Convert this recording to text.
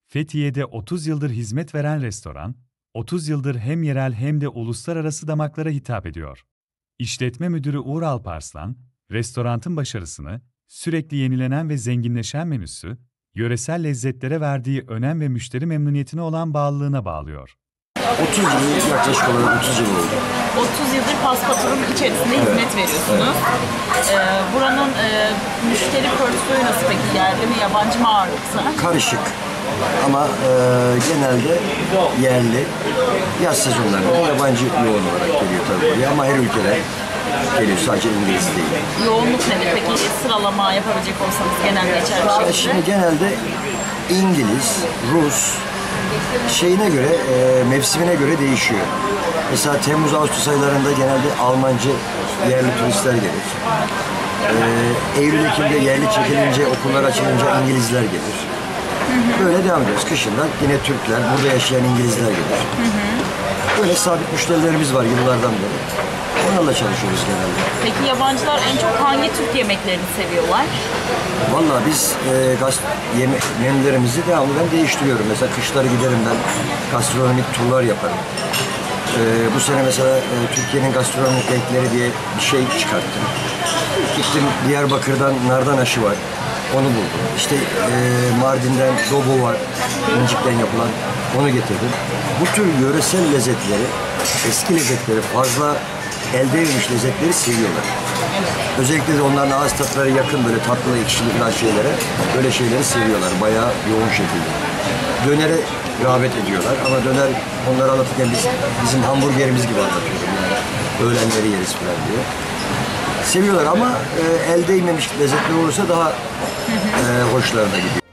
Fethiye'de 30 yıldır hizmet veren restoran, 30 yıldır hem yerel hem de uluslararası damaklara hitap ediyor. İşletme müdürü Uğur Alparslan, restoranın başarısını, sürekli yenilenen ve zenginleşen menüsü, yöresel lezzetlere verdiği önem ve müşteri memnuniyetine olan bağlılığına bağlıyor. 30 yıl, yaklaşık olarak 30 yıl oldu. 30 yıldır Paspatur'un içerisinde hizmet veriyorsunuz. Buranın müşteri portföyü nasıl peki? Yerli mi, yabancı mı ağırlıklı? Karışık ama genelde yerli, yaz sezonlarında yabancı yoğun olarak geliyor tabii buraya ama her ülkeden geliyor, sadece İngiliz değil. Yoğunluk nedir peki? Sıralama yapabilecek olsanız genel geçer bir şekilde. Şimdi genelde İngiliz, Rus, şeyine göre, mevsimine göre değişiyor. Mesela Temmuz-Ağustos aylarında genelde Almancı yerli turistler gelir. Eylül-Ekim'de yerli çekilince, okullar açılınca İngilizler gelir. Böyle devam ediyoruz. Kışında yine Türkler, burada yaşayan İngilizler gelir. Böyle sabit müşterilerimiz var yıllardan beri. Onlarla çalışıyoruz genelde. Peki yabancılar en çok hangi Türk yemeklerini seviyorlar? Vallahi biz menülerimizi devamlı ben değiştiriyorum. Mesela kışları giderim ben, gastronomik turlar yaparım. Bu sene mesela Türkiye'nin gastronomik renkleri diye bir şey çıkarttım. Gittim Diyarbakır'dan nardan aşı var, onu buldum. İşte Mardin'den dobo var, incikten yapılan, onu getirdim. Bu tür yöresel lezzetleri, eski lezzetleri, fazla elde edilmiş lezzetleri seviyorlar. Özellikle de onların ağız tatları yakın, böyle tatlı, ekşili falan şeylere, böyle şeyleri seviyorlar bayağı yoğun şekilde. Dönere rağbet ediyorlar ama döner onları anlatırken bizim hamburgerimiz gibi anlatıyorum yani. Öğlenleri yeriz falan diye. Seviyorlar ama el değmemiş lezzetler olursa daha hoşlarına gidiyor.